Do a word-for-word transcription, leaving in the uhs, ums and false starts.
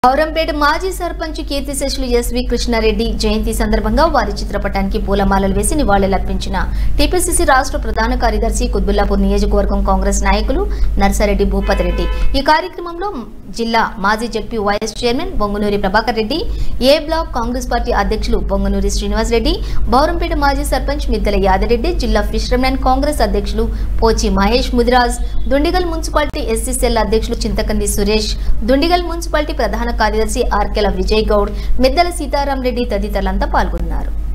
బౌరంపేట మాజీ సర్పంచ్ కీర్తిశేషులు ఎస్వి కృష్ణారెడ్డి జయంతి సందర్భంగా వారి చిత్రపటానికి పూలమాలలు వేసి నివాళులర్పించిన టీపీసీసీ రాష్ట్ర ప్రధాన కార్యదర్శి కుత్బుల్లాపూర్ నియోజకవర్గం కాంగ్రెస్ నాయకులు నర్సారెడ్డి భూపతి రెడ్డి. ఈ కార్యక్రమంలో జిల్లా మాజీ ZP vice chairman Bongunuri Prabhakar Reddy, A block Congress party అధ్యక్షులు బొంగునూరి శ్రీనివాస్ రెడ్డి, బౌరంపేట మాజీ సర్పంచ్ మిద్దెల యాదరెడ్డి, జిల్లా ఫిషర్మెన్ కాంగ్రెస్ అధ్యక్షులు పోచి మహేష్ ముదిరాజ్, దుండిగల్ మున్సిపాలిటీ ఎస్సీసీఎల్ అధ్యక్షులు చింతకంది సురేష్, దుండిగల్ మున్సిపాలిటీ ప్రధాన కార్యదర్శి ఆర్కెల విజయ్ గౌడ్, మిద్దెల సీతారాం రెడ్డి తదితరులంతా పాల్గొన్నారు.